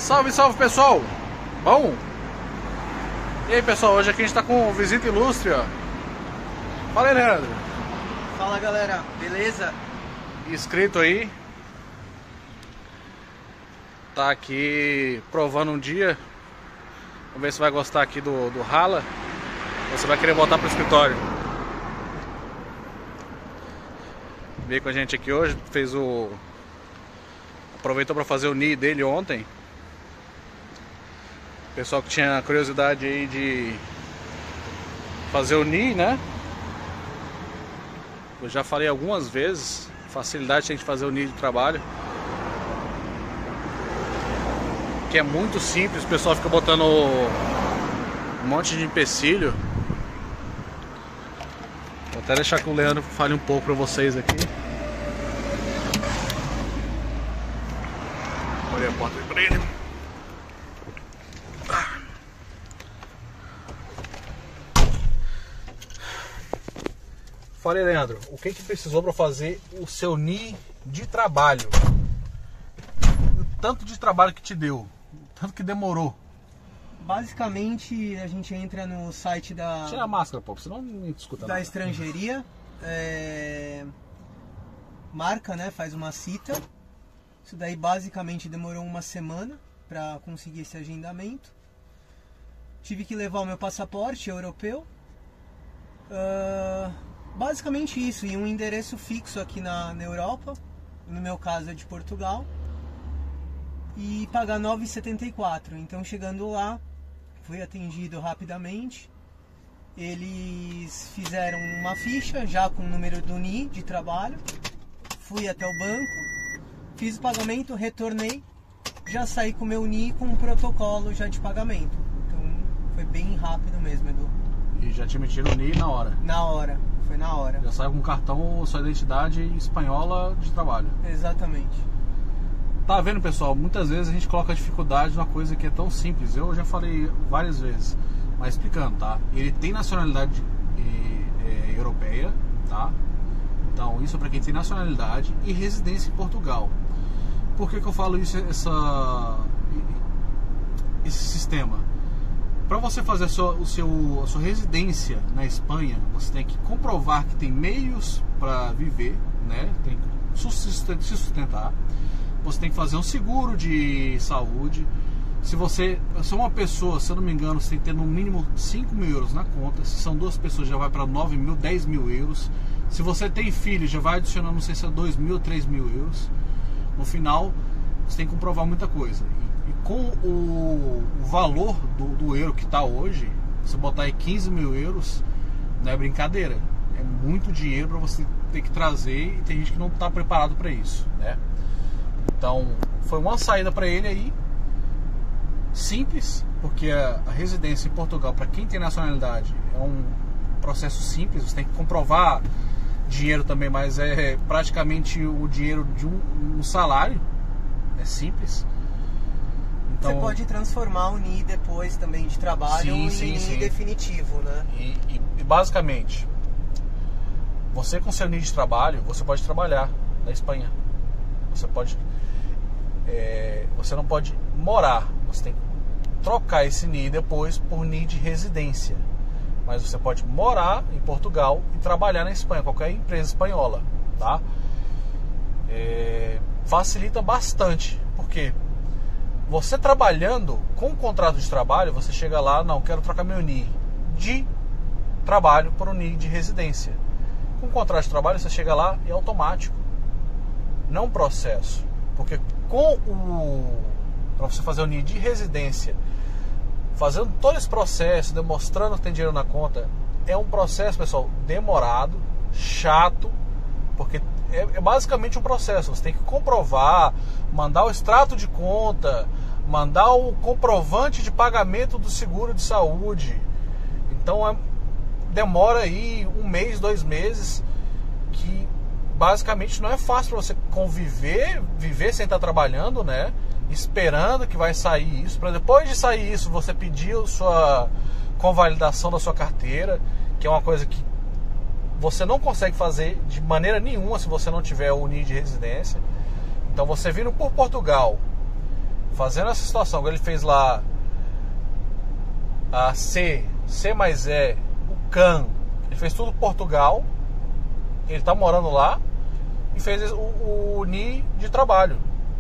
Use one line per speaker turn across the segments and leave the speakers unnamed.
Salve, salve pessoal! Bom? E aí pessoal, hoje aqui a gente tá com visita ilustre, ó. Fala aí, Leandro.
Fala galera, beleza?
Inscrito aí. Tá aqui provando um dia. Vamos ver se vai gostar aqui do rala. Ou você vai querer voltar pro escritório. Veio com a gente aqui hoje, aproveitou para fazer o NIE dele ontem. Pessoal que tinha curiosidade aí de fazer o NIE, né? Eu já falei algumas vezes, facilidade que tem de fazer o NIE de trabalho, que é muito simples. O pessoal fica botando um monte de empecilho. Vou até deixar que o Leandro fale um pouco para vocês aqui. Olha a porta para ele. Fala aí, Leandro, o que precisou para fazer o seu NIE de trabalho? O tanto de trabalho que te deu, o tanto que demorou.
Basicamente a gente entra no site da...
Tira a máscara, pô, senão não escuta
da
nada.
Estrangeiria, marca, né, faz uma cita. Isso daí basicamente demorou uma semana para conseguir esse agendamento. Tive que levar o meu passaporte europeu. Basicamente isso, e um endereço fixo aqui na Europa, no meu caso é de Portugal, e pagar 9,74. Então chegando lá, fui atendido rapidamente. Eles fizeram uma ficha já com o número do NIE de trabalho. Fui até o banco, fiz o pagamento, retornei, já saí com o meu NIE com um protocolo já de pagamento. Então foi bem rápido mesmo, Edu.
E já te emitiram o NIE na hora?
Na hora, foi na hora.
Já saiu com cartão, sua identidade espanhola de trabalho.
Exatamente.
Tá vendo, pessoal? Muitas vezes a gente coloca dificuldade numa coisa que é tão simples. Eu já falei várias vezes, mas explicando, tá? Ele tem nacionalidade europeia, tá? Então isso é para quem tem nacionalidade e residência em Portugal. Por que eu falo isso, esse sistema? Para você fazer a sua residência na Espanha, você tem que comprovar que tem meios para viver, né? Tem que se sustentar. Você tem que fazer um seguro de saúde. Se você é uma pessoa, se eu não me engano, você tem que ter no mínimo 5 mil euros na conta. Se são duas pessoas, já vai para 9 mil, 10 mil euros. Se você tem filho, já vai adicionando, não sei se é 2 mil ou 3 mil euros. No final, você tem que comprovar muita coisa. E com o valor do euro que está hoje, você botar aí 15 mil euros, não é brincadeira. É muito dinheiro para você ter que trazer, e tem gente que não está preparado para isso, né? Então, foi uma saída para ele aí, simples, porque a residência em Portugal, para quem tem nacionalidade, é um processo simples. Você tem que comprovar dinheiro também, mas é praticamente o dinheiro de um salário. É simples. Então,
você pode transformar o NIE depois também de trabalho em NIE definitivo, né?
E basicamente, você com seu NIE de trabalho, você pode trabalhar na Espanha. Você pode... você não pode morar. Você tem que trocar esse NIE depois por NIE de residência. Mas você pode morar em Portugal e trabalhar na Espanha, qualquer empresa espanhola, tá? Facilita bastante, porque você trabalhando com um contrato de trabalho, você chega lá, não, quero trocar meu NIE de trabalho por um NIE de residência. Com um contrato de trabalho, você chega lá e é automático, não processo, porque para você fazer o NIE de residência, fazendo todo esse processo, demonstrando que tem dinheiro na conta, é um processo, pessoal, demorado, chato, porque é basicamente um processo. Você tem que comprovar, mandar o extrato de conta, mandar o comprovante de pagamento do seguro de saúde. Então demora aí 1 mês, 2 meses, que basicamente não é fácil para você viver sem estar trabalhando, né? Esperando que vai sair isso, para depois de sair isso você pedir a sua convalidação da sua carteira, que é uma coisa que você não consegue fazer de maneira nenhuma se você não tiver o NIE de residência. Então você vindo por Portugal, fazendo essa situação que ele fez lá, a C mais E, o CAN, ele fez tudo Portugal, ele tá morando lá e fez o NI de trabalho.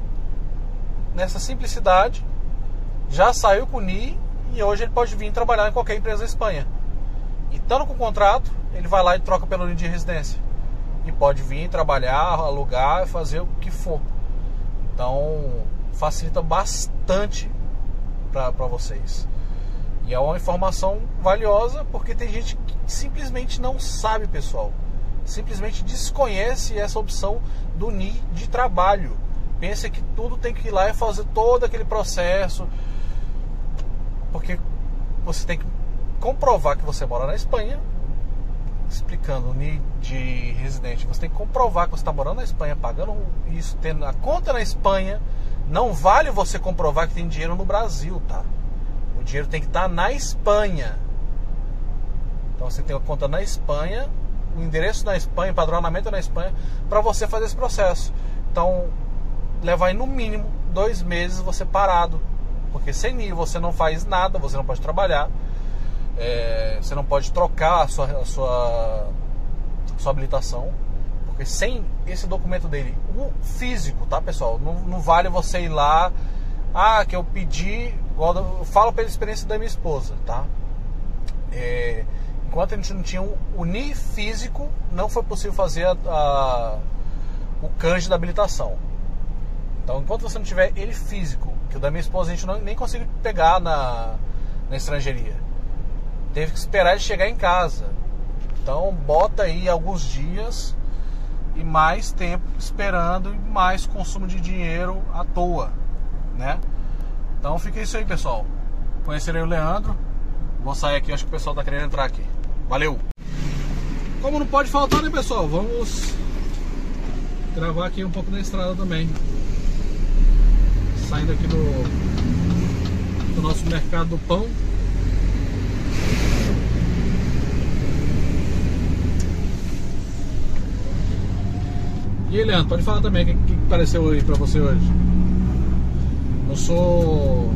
Nessa simplicidade, já saiu com o NI e hoje ele pode vir trabalhar em qualquer empresa da Espanha. E estando com o contrato, ele vai lá e troca pelo NI de residência. E pode vir trabalhar, alugar, fazer o que for. Então, facilita bastante para vocês. E é uma informação valiosa porque tem gente que simplesmente não sabe, pessoal. Simplesmente desconhece essa opção do NI de trabalho. Pensa que tudo tem que ir lá e fazer todo aquele processo. Porque você tem que comprovar que você mora na Espanha. Explicando o NI de residente, você tem que comprovar que você está morando na Espanha, pagando isso, tendo a conta na Espanha. Não vale você comprovar que tem dinheiro no Brasil, tá? O dinheiro tem que estar na Espanha. Então você tem a conta na Espanha, o endereço na Espanha, o padronamento na Espanha, para você fazer esse processo. Então leva aí no mínimo 2 meses você parado, porque sem NI você não faz nada, você não pode trabalhar, você não pode trocar a sua habilitação, porque sem esse documento dele, o físico, tá, pessoal? Não vale você ir lá, que eu pedi, igual eu falo pela experiência da minha esposa, tá? Enquanto a gente não tinha o NI físico, não foi possível fazer o canje da habilitação. Então, enquanto você não tiver ele físico, que o da minha esposa a gente nem conseguiu pegar na estrangeiria, teve que esperar ele chegar em casa. Então bota aí alguns dias e mais tempo esperando e mais consumo de dinheiro à toa, né? Então fica isso aí, pessoal. Conhecerei o Leandro. Vou sair aqui, acho que o pessoal tá querendo entrar aqui. Valeu! Como não pode faltar, né, pessoal? Vamos gravar aqui um pouco na estrada também. Saindo aqui do nosso mercado do pão. E aí, Leandro, pode falar também o que pareceu aí pra você hoje. Eu sou...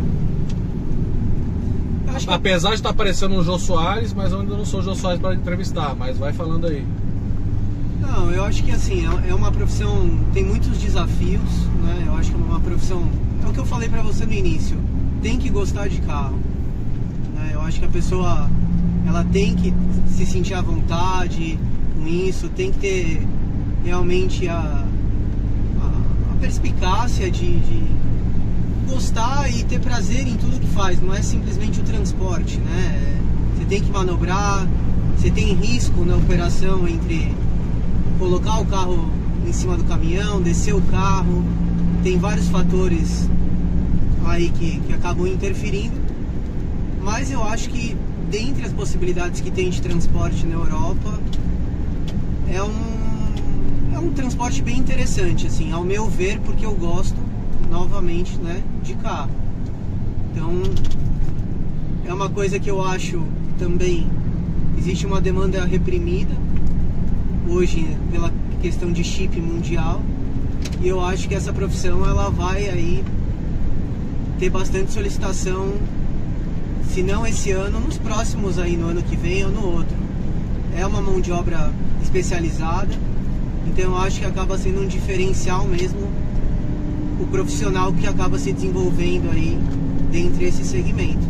Apesar de estar parecendo um Jô Soares, mas eu ainda não sou o Jô Soares para entrevistar, mas vai falando aí.
Não, eu acho que assim, é uma profissão, tem muitos desafios, né? Eu acho que é uma profissão, é o que eu falei pra você no início, tem que gostar de carro, né? Eu acho que a pessoa, ela tem que se sentir à vontade com isso, tem que ter realmente a perspicácia de gostar e ter prazer em tudo que faz, não é simplesmente o transporte, né? Você tem que manobrar, você tem risco na operação entre colocar o carro em cima do caminhão, descer o carro, tem vários fatores aí que acabam interferindo, mas eu acho que dentre as possibilidades que tem de transporte na Europa, é um transporte bem interessante, assim, ao meu ver, porque eu gosto, novamente, né, de carro. Então, é uma coisa que eu acho também, existe uma demanda reprimida hoje pela questão de chip mundial, e eu acho que essa profissão ela vai aí ter bastante solicitação, se não esse ano, nos próximos aí, no ano que vem ou no outro. É uma mão de obra especializada, então eu acho que acaba sendo um diferencial mesmo o profissional que acaba se desenvolvendo aí dentro desse segmento.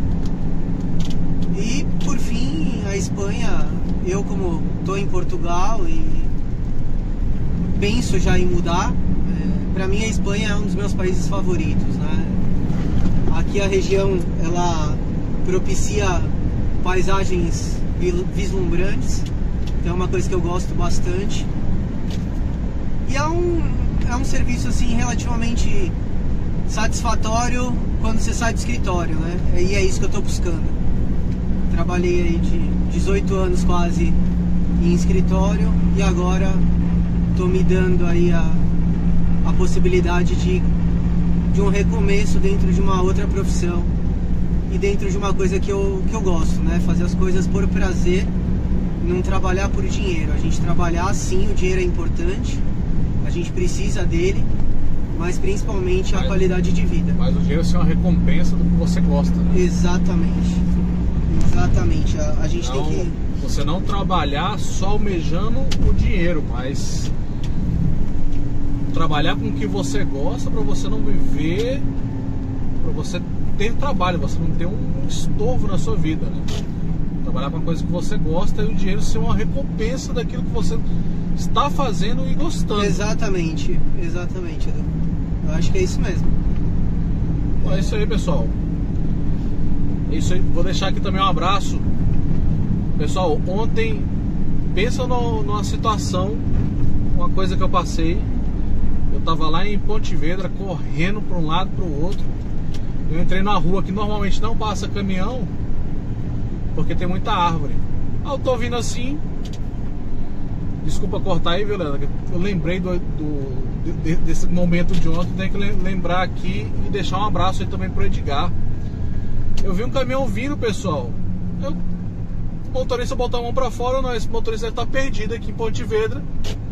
E por fim, a Espanha, eu como estou em Portugal e penso já em mudar, para mim a Espanha é um dos meus países favoritos, né? Aqui a região ela propicia paisagens vislumbrantes, então é uma coisa que eu gosto bastante. E é um serviço assim relativamente satisfatório quando você sai do escritório, né? E é isso que eu estou buscando. Trabalhei aí de 18 anos quase em escritório e agora estou me dando aí a possibilidade de um recomeço dentro de uma outra profissão e dentro de uma coisa que eu gosto, né? Fazer as coisas por prazer, não trabalhar por dinheiro. A gente trabalhar sim, o dinheiro é importante, a gente precisa dele, mas principalmente a qualidade de vida.
Mas o dinheiro é uma recompensa do que você gosta, né?
Exatamente. Exatamente. A gente
Então,
tem que...
Você não trabalhar só almejando o dinheiro, mas trabalhar com o que você gosta para você não viver, para você ter trabalho, você não ter um estorvo na sua vida, né? Trabalhar com uma coisa que você gosta e o dinheiro ser uma recompensa daquilo que você está fazendo e gostando.
Exatamente, exatamente, Edu. Eu acho que é isso mesmo.
Então é isso aí, pessoal. É isso aí. Vou deixar aqui também um abraço. Pessoal, ontem, pensa numa situação, uma coisa que eu passei. Eu tava lá em Ponte Vedra, correndo para um lado para o outro. Eu entrei na rua que normalmente não passa caminhão, porque tem muita árvore. Eu tô vindo assim. Desculpa cortar aí, viu, Leandro? Eu lembrei desse momento de ontem. Tenho que lembrar aqui e deixar um abraço aí também pro Edgar. Eu vi um caminhão vindo, pessoal. O motorista botou a mão pra fora. Não, esse motorista deve estar perdido aqui em Ponte Vedra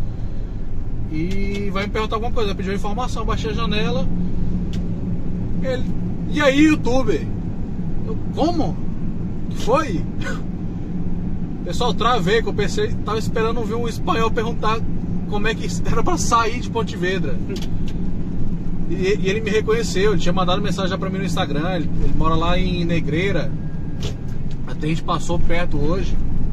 e vai me perguntar alguma coisa. Pediu informação, baixei a janela. Ele: e aí, youtuber? Eu: como? Que foi? Pessoal, travei, que eu pensei, tava esperando ouvir um espanhol perguntar como é que era pra sair de Ponte Vedra. E ele me reconheceu, ele tinha mandado mensagem já pra mim no Instagram. Ele mora lá em Negreira. Até a gente passou perto hoje.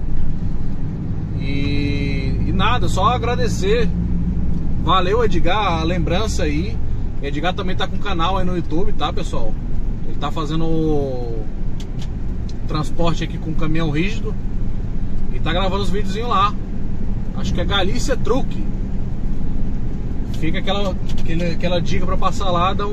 E nada, só agradecer. Valeu, Edgar, a lembrança aí. Edgar também tá com um canal aí no YouTube, tá, pessoal? Ele tá fazendo transporte aqui com caminhão rígido e tá gravando os videozinhos lá. Acho que é Galícia Truque. Fica aquela dica pra passar lá, dá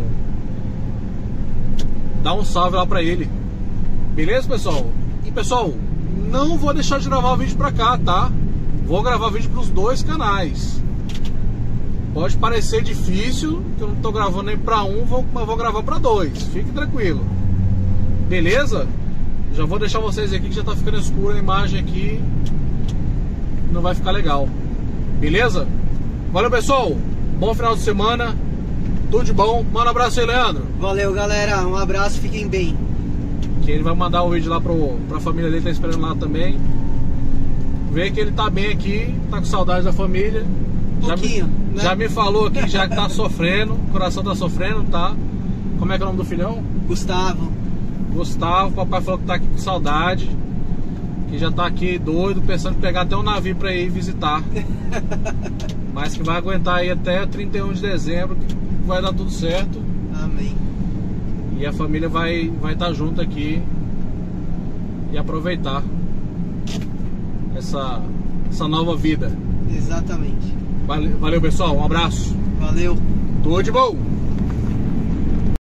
um salve lá pra ele. Beleza, pessoal? E pessoal, não vou deixar de gravar vídeo pra cá, tá? Vou gravar vídeo pros dois canais. Pode parecer difícil, que eu não tô gravando nem pra um, mas vou gravar pra dois. Fique tranquilo. Beleza? Já vou deixar vocês aqui que já tá ficando escura a imagem aqui. Não vai ficar legal. Beleza? Valeu, pessoal. Bom final de semana. Tudo de bom. Manda um abraço aí, Leandro.
Valeu, galera. Um abraço, fiquem bem.
Que ele vai mandar o vídeo lá pra família dele, tá esperando lá também. Vê que ele tá bem aqui, tá com saudade da família.
Pouquinho, né?
Já me falou aqui já que tá sofrendo, o coração tá sofrendo, tá? Como é que é o nome do filhão?
Gustavo.
Gustavo, papai falou que tá aqui com saudade, que já tá aqui doido, pensando em pegar até um navio pra ir visitar. Mas que vai aguentar aí até 31 de dezembro, que vai dar tudo certo.
Amém.
E a família vai estar junto aqui e aproveitar essa nova vida.
Exatamente.
Valeu, pessoal. Um abraço.
Valeu.
Tudo de bom.